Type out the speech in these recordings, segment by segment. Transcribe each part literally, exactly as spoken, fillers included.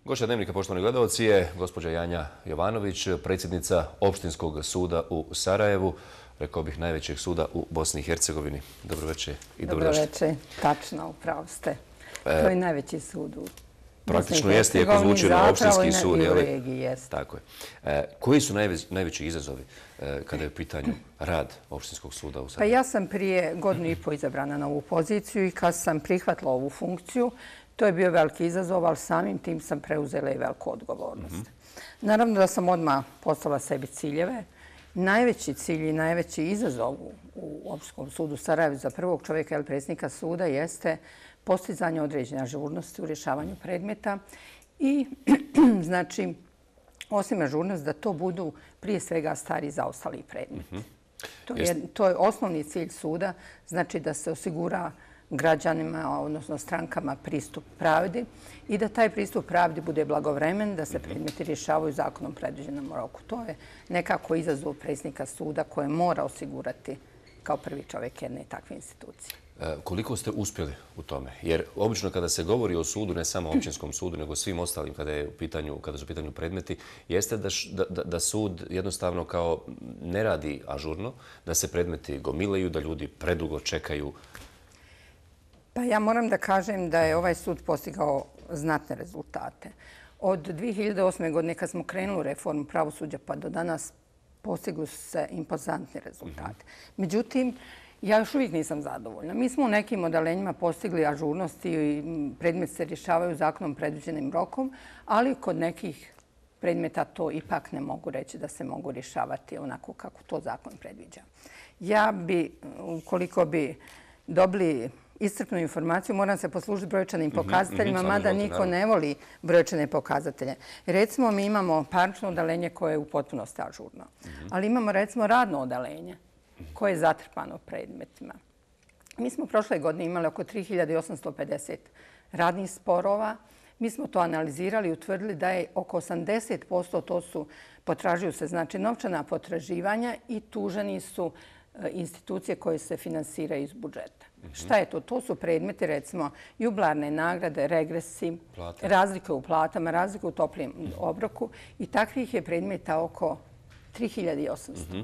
Gošća Dnevnika, poštovani gledalci, je gospođa Janja Jovanović, predsjednica Opštinskog suda u Sarajevu, rekao bih najvećeg suda u Bosni i Hercegovini. Dobro večer i dobrodošli. Dobro večer, tačno, upravo ste. To je najveći sud u Praktično jeste, iako zvuči na opštinski sud. I u regiji jeste. Tako je. Koji su najveći izazovi kada je u pitanju rad Opštinskog suda u Sarajevu? Pa ja sam prije godinu i po izabrana na ovu poziciju i kad sam prihvatila ovu funkciju, to je bio veliki izazov, ali samim tim sam preuzela i veliku odgovornost. Naravno da sam odmah postavila sebi ciljeve. Najveći cilj i najveći izazov u Opštinskom sudu Sarajevo za prvog čovjeka ili predsjednika suda jeste postizanje određene ažurnosti u rješavanju predmeta i znači osim ažurnosti da to budu prije svega stari zaostali predmeti. To je, to je osnovni cilj suda, znači da se osigura građanima, odnosno strankama, pristup pravdi i da taj pristup pravdi bude blagovremen, da se predmeti rješavaju zakonom predviđenom roku. To je nekako izazov predsjednika suda koje mora osigurati kao prvi čovjek jedne takve institucije. Koliko ste uspjeli u tome? Jer obično kada se govori o sudu, ne samo općinskom sudu, nego svim ostalim kada, je u pitanju, kada su u pitanju predmeti, jeste da, da, da sud jednostavno kao ne radi ažurno, da se predmeti gomilaju, da ljudi predugo čekaju. Pa ja moram da kažem da je ovaj sud postigao znatne rezultate. Od dvije hiljade osme. godine kad smo krenuli u reformu pravosuđa pa do danas postigli su se impozantni rezultate. Međutim, ja još uvijek nisam zadovoljna. Mi smo u nekim odalenjima postigli ažurnost i predmet se rješavaju zakonom predviđenim rokom, ali kod nekih predmeta to ipak ne mogu reći da se mogu rješavati onako kako to zakon predviđa. Ja bi, ukoliko bi dobili iscrpnu informaciju, moram se poslužiti brojčanim pokazateljima, mada niko ne voli brojčane pokazatelje. Recimo, mi imamo parnično odalenje koje je u potpunosti ažurno, ali imamo recimo radno odalenje koje je zatrpano predmetima. Mi smo prošle godine imali oko tri hiljade osamsto pedeset radnih sporova. Mi smo to analizirali i utvrdili da je oko osamdeset posto to su, potražuju se znači novčana potraživanja i tuženi su institucije koje se finansiraju iz budžeta. Šta je to? To su predmeti, recimo, jubilarne nagrade, regresi, razlike u platama, razlike u toplijem obroku i takvih je predmeta oko tri hiljade osamsto.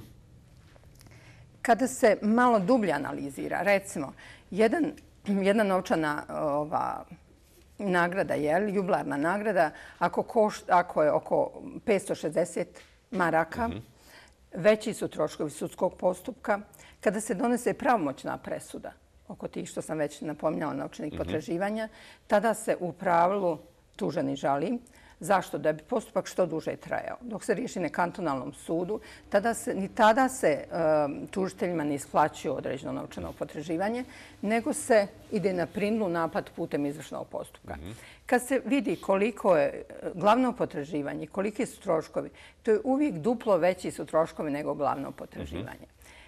Kada se malo dublje analizira, recimo, jedan, jedna novčana ova, nagrada, je jubilarna nagrada, ako, koš, ako je oko petsto šezdeset maraka, veći su troškovi sudskog postupka. Kada se donese pravomoćna presuda, oko tih što sam već napominjala novčanih potraživanja, tada se u pravilu tuženi žali. Zašto? Da bi postupak što duže trajao. Dok se riješi na kantonalnom sudu, tada se, ni tada se um, tužiteljima ne isplaćuje određeno novčano potraživanje, nego se ide na prinudnu naplatu putem izvršnog postupka. Mm-hmm. Kad se vidi koliko je glavno potraživanje, koliki su troškovi, to je uvijek duplo veći su troškovi nego glavno potraživanje.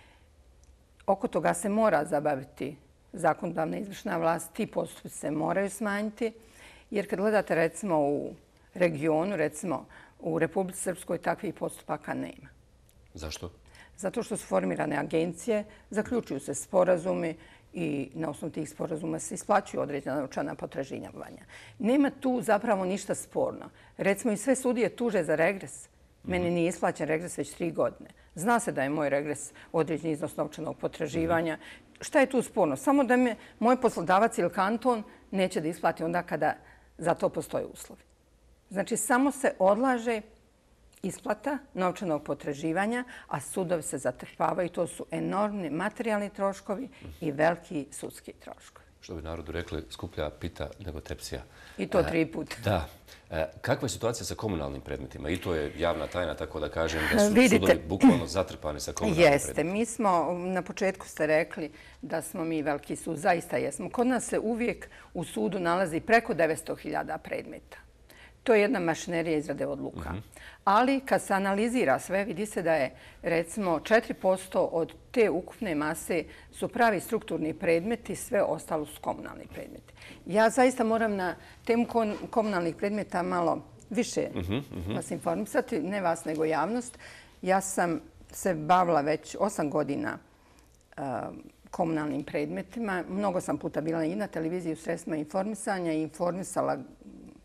Mm-hmm. Oko toga se mora zabaviti zakonodavna izvršna vlast, ti postupci se moraju smanjiti, jer kad gledate recimo u regionu, recimo u Republici Srpskoj, takvih postupaka nema. Zašto? Zato što su formirane agencije, zaključuju se sporazumi i na osnovu tih sporazuma se isplaćuju određena novčana potraživanja. Nema tu zapravo ništa sporno. Recimo i sve sudije tuže za regres. Meni nije isplaćen regres već tri godine. Zna se da je moj regres određen iznos novčanog potraživanja. Šta je tu sporno? Samo da me moj poslodavac ili kanton neće da isplati onda kada za to postoje uslovi. Znači, samo se odlaže isplata novčanog potraživanja, a sudovi se zatrpavaju. To su enormni materijalni troškovi i veliki sudski troškovi. Što bi narodu rekli, skuplja pita nego tepsija. I to tri puta. Da. Kakva je situacija sa komunalnim predmetima? I to je javna tajna, tako da kažem da su sudovi bukvalno zatrpani sa komunalnim predmetima. Jeste. Mi smo, na početku ste rekli da smo mi veliki sud. Zaista jesmo. Kod nas se uvijek u sudu nalazi preko devetsto hiljada predmeta. To je jedna mašinerija izrade odluka. Mm-hmm. Ali kad se analizira sve, vidi se da je recimo četiri posto od te ukupne mase su pravi strukturni predmeti, sve ostalo su komunalni predmeti. Ja zaista moram na temu komunalnih predmeta malo više mm-hmm. vas informisati, ne vas nego javnost. Ja sam se bavila već osam godina uh, komunalnim predmetima. Mnogo sam puta bila i na televiziji u sredstvima informisanja i informisala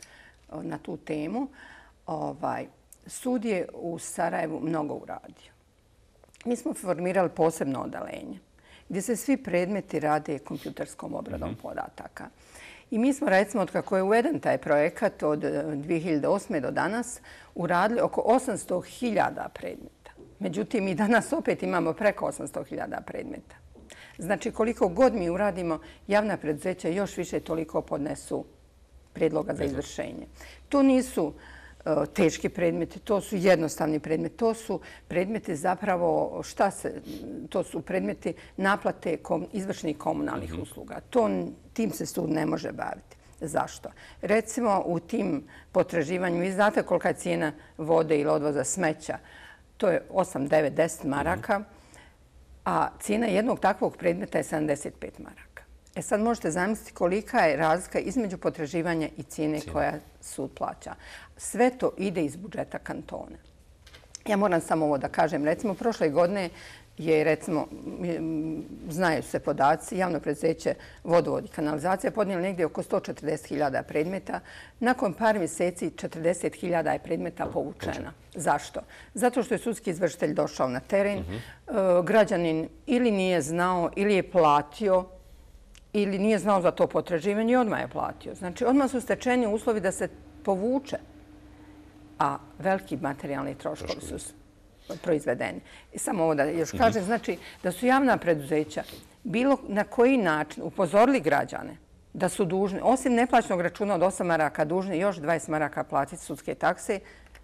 na tu temu. Ovaj, sud je u Sarajevu mnogo uradio. Mi smo formirali posebno odeljenje gdje se svi predmeti rade kompjuterskom obradom mm-hmm. podataka. I mi smo, recimo, od kako je uveden taj projekat od dvije hiljade osme do danas, uradili oko osamsto hiljada predmeta. Međutim, mi danas opet imamo preko osamsto hiljada predmeta. Znači, koliko god mi uradimo, javna preduzeća još više toliko podnesu predloga za izvršenje. To nisu teški predmeti, to su jednostavni predmeti, to su predmeti zapravo šta se, to su predmeti naplate kom, izvršnih komunalnih mm-hmm. usluga. To, tim se sud ne može baviti. Zašto? Recimo u tim potraživanjima, vi znate kolika je cijena vode ili odvoza smeća, to je osam, devet, deset maraka, mm-hmm. a cijena jednog takvog predmeta je sedamdeset pet maraka. E sad možete zamisliti kolika je razlika između potraživanja i cijene koja sud plaća. Sve to ide iz budžeta kantona. Ja moram samo ovo da kažem. Recimo, prošle godine je, recimo, znaju se podaci, javno preduzeće Vodovod i kanalizacija podnijeli negdje oko sto četrdeset hiljada predmeta. Nakon par mjeseci četrdeset hiljada je predmeta povučena. Zašto? Zato što je sudski izvršitelj došao na teren. Mm-hmm. Građanin ili nije znao ili je platio ili nije znao za to potraživanje i odmah je platio. Znači, odmah su stečeni uslovi da se povuče, a veliki materijalni troškovi su proizvedeni. I samo ovo da još kažem, znači da su javna preduzeća bilo na koji način upozorili građane da su dužni, osim neplaćenog računa od osam maraka, dužni još dvadeset maraka platiti sudske takse,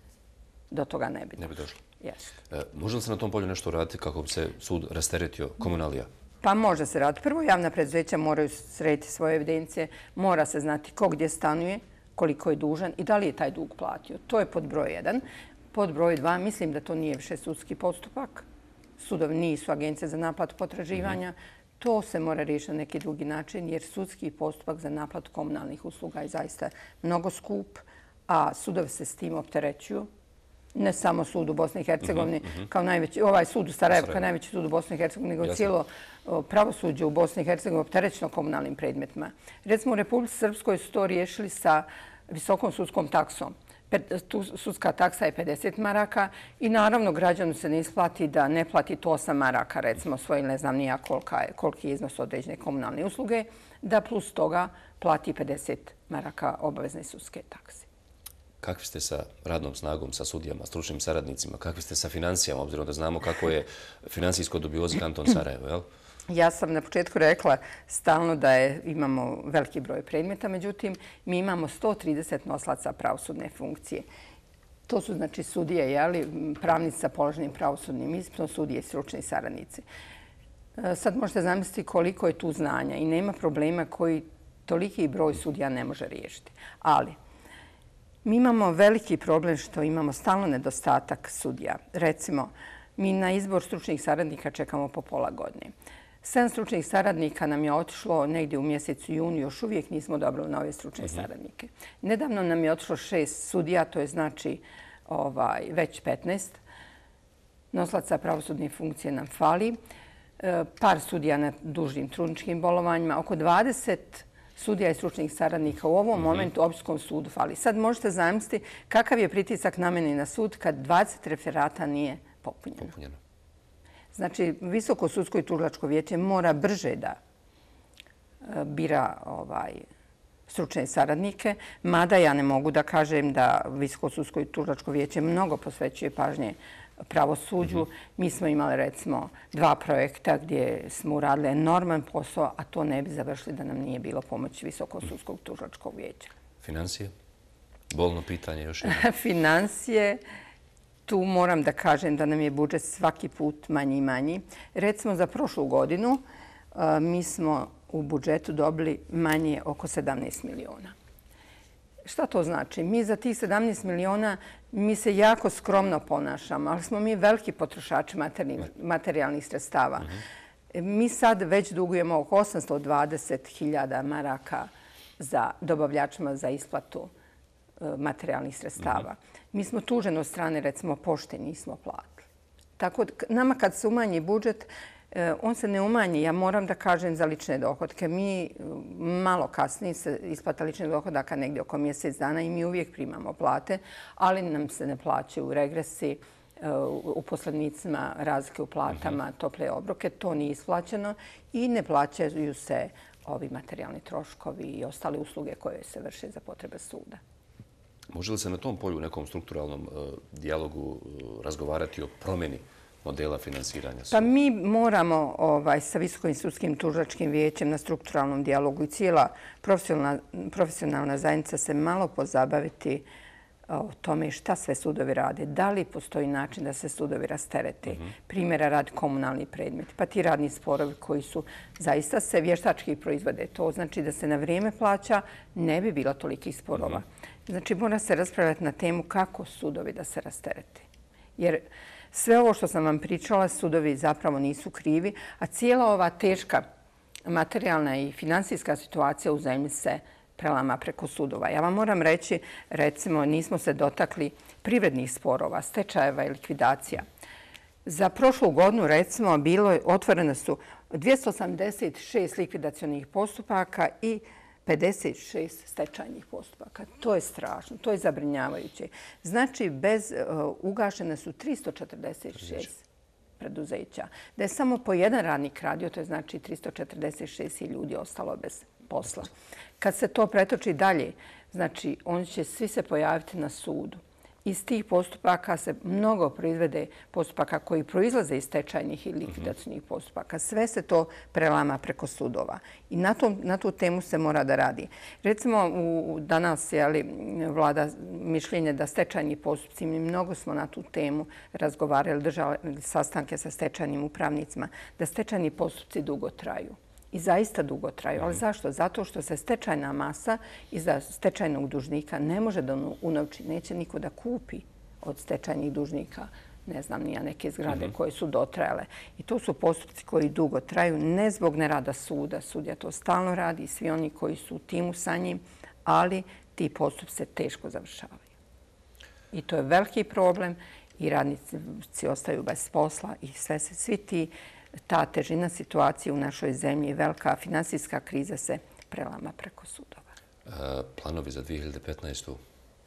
do toga ne bi došlo. Ne bi došlo. Yes. E, može li se na tom polju nešto raditi kako bi se sud rasteretio komunalija? Pa može se raditi. Prvo, javna preduzeća moraju srediti svoje evidencije, mora se znati ko gdje stanuje, koliko je dužan i da li je taj dug platio. To je pod broj jedan. Pod broj dva, mislim da to nije više sudski postupak. Sudovi nisu agencije za naplatu potraživanja. Mm-hmm. To se mora riješiti na neki drugi način jer sudski postupak za naplatu komunalnih usluga je zaista mnogo skup, a sudovi se s tim opterećuju. Ne samo sud u Bosni i Hercegovini, mm-hmm. kao najveći, ovaj sud u Sarajevu kao najveći sud u Bosni i Hercegovini, nego cijelo pravosuđe u Bosni i Hercegovini opterećeno komunalnim predmetima. Recimo u Republici Srpskoj su to riješili sa visokom sudskom taksom. Tu sudska taksa je pedeset maraka i naravno građanu se ne isplati da ne plati to osam maraka, recimo svoj, ne znam nija koliki je iznos određene komunalne usluge, da plus toga plati pedeset maraka obavezne sudske takse. Kakvi ste sa radnom snagom, sa sudijama, stručnim saradnicima? Kakvi ste sa financijama, obzirom da znamo kako je financijsko dubiozi kanton Sarajevo, jel? Ja sam na početku rekla stalno da je, imamo veliki broj predmeta, međutim, mi imamo sto trideset noslaca pravosudne funkcije. To su znači sudije, jeli, pravnici sa položenim pravosudnim ispitom, sudije i stručni saradnici. Sad možete zamisliti koliko je tu znanja i nema problema koji toliki broj sudija ne može riješiti. Ali, mi imamo veliki problem što imamo stalno nedostatak sudija. Recimo, mi na izbor stručnih saradnika čekamo po pola godine. Sedam stručnih saradnika nam je otišlo negdje u mjesecu junu, još uvijek nismo dobili nove stručne uh-huh. saradnike. Nedavno nam je otišlo šest sudija, to je znači ovaj, već petnaest. Noslaca pravosudne funkcije nam fali. E, par sudija na dužnim trudničkim bolovanjima, oko dvadeset sudija i stručnih saradnika u ovom mm-hmm. momentu u Općinskom sudu fali. Sad možete zamisliti kakav je pritisak na mene na sud kad dvadeset referata nije popunjeno. popunjeno. Znači, Visoko sudsko i tužilačko vijeće mora brže da e, bira ovaj, stručne saradnike, mada ja ne mogu da kažem da Visoko sudsko i tužilačko vijeće mnogo posvećuje pažnje pravosuđu. Mm-hmm. Mi smo imali recimo dva projekta gdje smo uradili enorman posao, a to ne bi završili da nam nije bilo pomoći Visokog sudskog tužilačkog vijeća. Financije? Bolno pitanje još jedno. Financije, tu moram da kažem da nam je budžet svaki put manji i manji. Recimo za prošlu godinu mi smo u budžetu dobili manje oko sedamnaest miliona. Šta to znači? Mi za tih sedamnaest miliona mi se jako skromno ponašamo, ali smo mi veliki potrošači materijalnih sredstava. Mm-hmm. Mi sad već dugujemo oko osamsto dvadeset hiljada maraka za dobavljačima za isplatu materijalnih sredstava. Mm-hmm. Mi smo tuženi od strane, recimo, pošte nismo platili. Tako nama kad se umanji budžet, on se ne umanji, ja moram da kažem, za lične dohodke. Mi malo kasnije se isplata ličnih dohodaka negdje oko mjesec dana i mi uvijek primamo plate, ali nam se ne plaćaju regresi, uposlenicima razlike u platama, tople obroke. To nije isplaćeno i ne plaćaju se ovi materijalni troškovi i ostale usluge koje se vrše za potrebe suda. Može li se na tom polju u nekom strukturalnom dijalogu razgovarati o promjeni modela finansiranja suda? Pa mi moramo ovaj, sa Visokim sudskim tužilačkim vijećem na strukturalnom dijalogu i cijela profesionalna, profesionalna zajednica se malo pozabaviti o tome šta sve sudovi rade. Da li postoji način da se sudovi rasterete? Uh-huh. Primjera radi komunalni predmeti, pa ti radni sporovi koji su zaista se vještački proizvode. To znači da se na vrijeme plaća, ne bi bilo tolikih sporova. Uh-huh. Znači mora se raspravljati na temu kako sudovi da se rasterete. Jer sve ovo što sam vam pričala, sudovi zapravo nisu krivi, a cijela ova teška materijalna i financijska situacija u zemlji se prelama preko sudova. Ja vam moram reći, recimo, nismo se dotakli privrednih sporova, stečajeva i likvidacija. Za prošlu godinu, recimo, bilo je, otvorene su dvjesto osamdeset šest likvidacionih postupaka i pedeset šest stečajnih postupaka. To je strašno, to je zabrinjavajuće. Znači, bez uh, ugašene su tristo četrdeset šest preduzeća. Da je samo po jedan radnik radio, to je znači tristo četrdeset šest ljudi ostalo bez posla. Kad se to pretoči dalje, znači oni će svi se pojaviti na sudu. Iz tih postupaka se mnogo proizvede postupaka koji proizlaze iz stečajnih i likvidacijnih postupaka. Sve se to prelama preko sudova. I na, tom, na tu temu se mora da radi. Recimo, u, danas je ali, vlada mišljenje da stečajni postupci, mi mnogo smo na tu temu razgovarali, držali sastanke sa stečajnim upravnicima, da stečajni postupci dugo traju. I zaista dugo traju. Ali zašto? Zato što se stečajna masa iza stečajnog dužnika ne može da unovči. Neće niko da kupi od stečajnih dužnika, ne znam, nija neke zgrade koje su dotrajale. I to su postupci koji dugo traju, ne zbog nerada suda. Sudija to stalno radi i svi oni koji su u timu sa njim, ali ti postupci se teško završavaju. I to je veliki problem i radnici ostaju bez posla i sve se, svi ti ta težina situacije u našoj zemlji i velika finansijska kriza se prelama preko sudova. E, planovi za dvije hiljade petnaestu?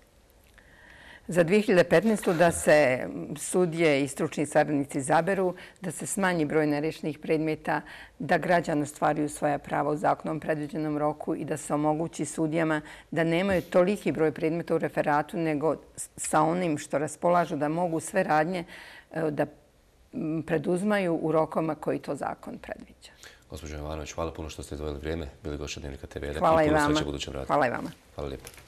Za dvije hiljade petnaestu da se sudije i stručni saradnici izaberu, da se smanji broj nerešenih predmeta, da građani ostvaruju svoja prava u zakonom predviđenom roku i da se omogući sudijama da nemaju toliki broj predmeta u referatu, nego sa onim što raspolažu da mogu sve radnje da preduzmaju u rokama koji to zakon predviđa. Gospođo Jovanović, hvala puno što ste izdvojili vrijeme. Bili gošće Dnevnika te ve. Hvala i vama. Hvala i vama. Hvala lijepo.